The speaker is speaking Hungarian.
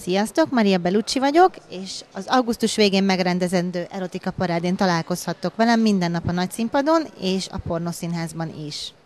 Sziasztok, Maria Bellucci vagyok, és az augusztus végén megrendezendő Erotika Parádén találkozhattok velem minden nap a Nagyszínpadon és a Pornószínházban is.